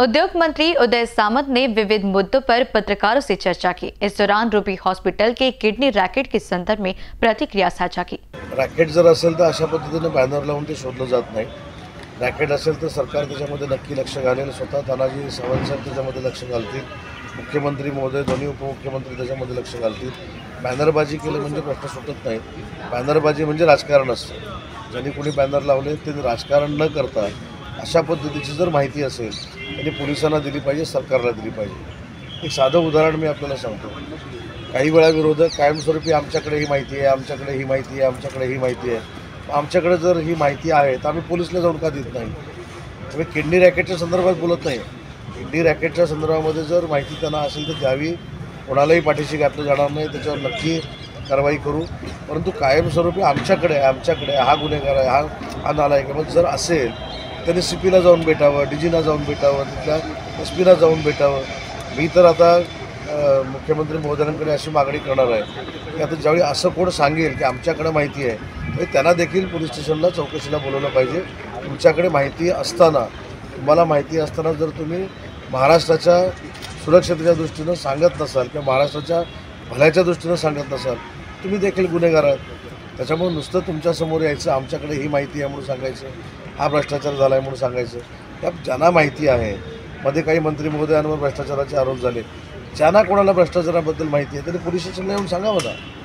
उद्योग मंत्री उदय सामंत ने विविध मुद्दों पर पत्रकारों से चर्चा की। इस दौरान रूबी हॉस्पिटल के किडनी रैकेट के संदर्भ में प्रतिक्रिया साझा की। रॅकेट जर असेल तर अशा पद्धतीने बॅनर लावून ते शोधलं जात नाही। रॅकेट असेल तर सरकार त्याच्यामध्ये नक्की लक्ष घालेल, स्वतः तानाजी सावंत साहेब त्याच्यामध्ये लक्ष घालतील, मुख्यमंत्री महोदय, दोन्ही उपमुख्यमंत्री त्याच्यामध्ये लक्ष घालतील। बॅनरबाजी केलं म्हणजे प्रश्न सुटत नाही। बॅनरबाजी म्हणजे राजकारण असतं। ज्यांनी कोणी बॅनर लावले ते राजकारण न करता अशा पद्धतीची जर माहिती असेल त्यांनी पोलिसांना दिली पाहिजे, सरकारला दिली पाहिजे। एक साधं उदाहरण मी आपल्याला सांगतो। काही वेळा विरोधक कायमस्वरूपी आमच्याकडे ही माहिती आहे, आमच्याकडे ही माहिती आहे, आमच्याकडे ही माहिती आहे। आमच्याकडे जर ही माहिती आहे तर आम्ही पोलिसला जाऊन का देत नाही? आम्ही किडनी रॅकेटच्या संदर्भात बोलत नाही। किडनी रॅकेटच्या संदर्भामध्ये जर माहिती त्यांना असेल तर द्यावी, कोणालाही पाठीशी घातलं जाणार नाही, त्याच्यावर नक्की कारवाई करू। परंतु कायमस्वरूपी आमच्याकडे हा गुन्हेगार आहे, हा नालायक आहे, मग जर असेल त्यांनी CPला जाऊन भेटावं, DGना जाऊन भेटावं, तिथल्या SP ला जाऊन भेटावं। मी तर आता मुख्यमंत्री महोदयांकडे अशी मागणी करणार आहे की आता ज्यावेळी असं कोण सांगेल की आमच्याकडे माहिती आहे तर त्यांना देखील पोलीस स्टेशनला चौकशीला बोलवलं पाहिजे। तुमच्याकडे माहिती असताना, तुम्हाला माहिती असताना जर तुम्ही महाराष्ट्राच्या सुरक्षेच्या दृष्टीनं सांगत नसाल किंवा महाराष्ट्राच्या भल्याच्या दृष्टीनं सांगत नसाल, तुम्ही देखील गुन्हेगार आहात। त्याच्यामुळे नुसतं तुमच्यासमोर यायचं, आमच्याकडे ही माहिती आहे म्हणून सांगायचं, हा भ्रष्टाचार झाला आहे म्हणून सांगायचं। त्या ज्यांना माहिती आहे, मध्ये काही मंत्री महोदयांवर भ्रष्टाचाराचे आरोप झाले, ज्यांना कोणाला भ्रष्टाचाराबद्दल माहिती आहे त्यांनी पोलीस स्टेशनला येऊन सांगावं ना।